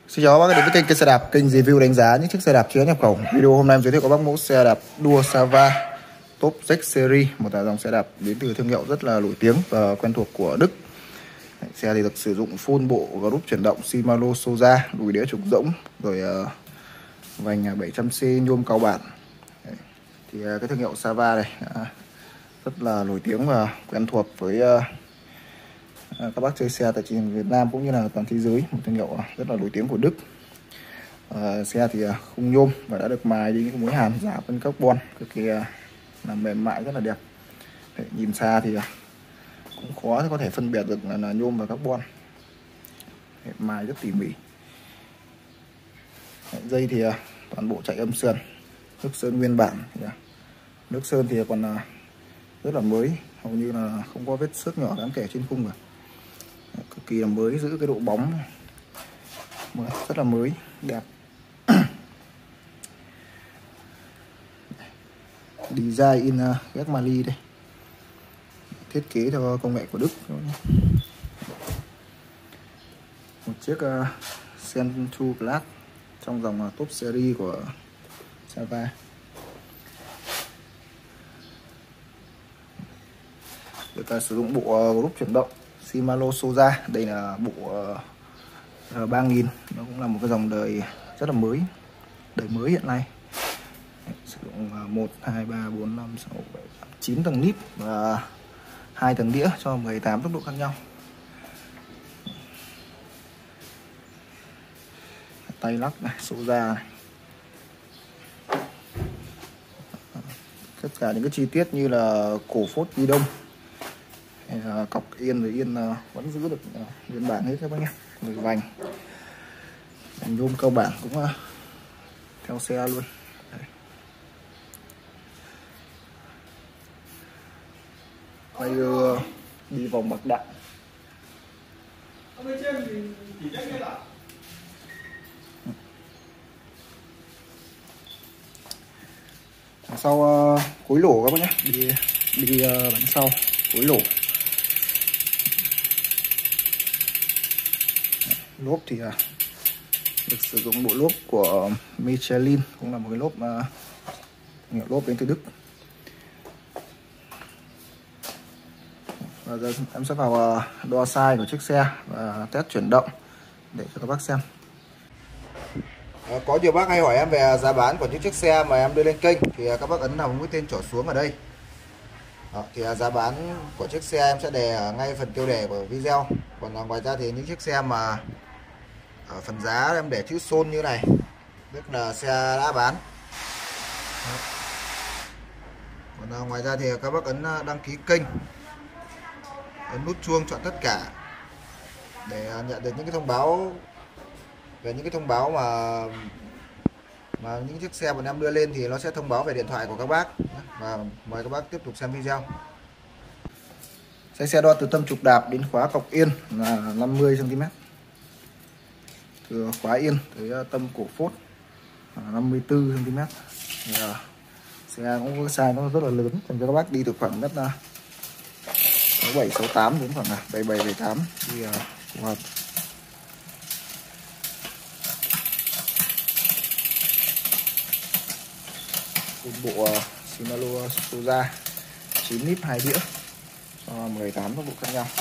Xin chào các bác đến với kênh xe đạp, kênh review đánh giá những chiếc xe đạp chưa nhập khẩu. Video hôm nay em giới thiệu các bác mẫu xe đạp đua Sava Top Z Series, một dòng xe đạp đến từ thương hiệu rất là nổi tiếng và quen thuộc của Đức. Xe thì được sử dụng full bộ group chuyển động Shimano Soja, đùi đĩa trục rỗng, rồi vành 700C nhôm cao bản. Thì cái thương hiệu Sava này rất là nổi tiếng và quen thuộc với các bác chơi xe tại thị trường Việt Nam cũng như là toàn thế giới, một thương hiệu rất là nổi tiếng của Đức. Xe thì khung nhôm và đã được mài đi những mối hàn giả phân carbon cực kỳ làm mềm mại, rất là đẹp. Nhìn xa thì cũng khó có thể phân biệt được là nhôm và carbon. Mài rất tỉ mỉ. Dây thì toàn bộ chạy âm sườn, nước sơn nguyên bản. Nước sơn thì còn rất là mới, hầu như là không có vết xước nhỏ đáng kể trên khung cả. Cực kỳ là mới, giữ cái độ bóng rất là mới, đẹp. Design in Germany đây, thiết kế theo công nghệ của Đức. Một chiếc Central Class trong dòng Top Series của Sava. Được sử dụng bộ group chuyển động Shimano Soja. Đây là bộ R3000, nó cũng là một cái dòng đời rất là mới, đời mới hiện nay. Sử dụng 1, 2, 3, 4, 5, 6, 7, 8, 9 tầng níp và 2 tầng đĩa cho 18 tốc độ khác nhau. Tay lắc này, Soja này. Tất cả những cái chi tiết như là cổ phốt ghi đông, cọc yên rồi yên vẫn giữ được nguyên bản hết các bác nhé. Rồi vành nhôm cao bản cũng theo xe luôn. Đấy. Bây giờ đi vòng bạc đạn. Sau khối lỗ các bác nhé, đi bánh sau khối lỗ. Lốp thì được sử dụng bộ lốp của Michelin, cũng là một cái lốp hiệu lốp đến từ Đức. Và giờ em sẽ vào đo size của chiếc xe và test chuyển động để cho các bác xem. Có nhiều bác hay hỏi em về giá bán của những chiếc xe mà em đưa lên kênh, thì các bác ấn vào mũi tên trỏ xuống ở đây. Thì giá bán của chiếc xe em sẽ đề ngay phần tiêu đề của video. Còn ngoài ra thì những chiếc xe mà ở phần giá em để chữ xôn như này, tức là xe đã bán. Còn ngoài ra thì các bác ấn đăng ký kênh, ấn nút chuông chọn tất cả để nhận được những cái thông báo về những cái thông báo mà những chiếc xe bọn em đưa lên, thì nó sẽ thông báo về điện thoại của các bác. Và mời các bác tiếp tục xem video. Xe đo từ tâm trục đạp đến khóa cọc yên là 50 cm. Từ khóa yên tới tâm cổ phốt 54 cm. Xe cũng có size nó rất là lớn, dành cho các bác đi từ khoảng đất 67 68 đến khoảng 77 78 thì phù hợp. Bộ Shimano Soja 9 níp 2 đĩa cho 18 tốc độ khác nhau.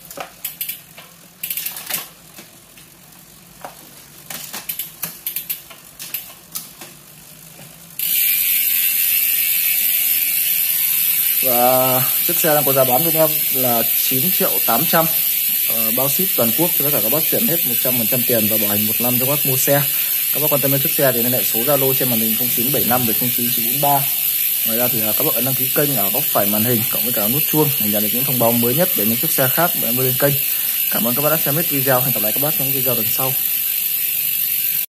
Và chiếc xe đang có giá bán với em là 9.800.000, bao ship toàn quốc cho tất cả các bác chuyển hết 100% tiền và bảo hành 1 năm cho các bác mua xe. Các bác quan tâm đến chiếc xe thì liên hệ số Zalo trên màn hình 0975 0943. Ngoài ra thì các bác ấn đăng ký kênh ở góc phải màn hình cộng với cả nút chuông để nhận được những thông báo mới nhất về những chiếc xe khác mà em đưa lên kênh. Cảm ơn các bác đã xem hết video. Hẹn gặp lại các bác trong video lần sau.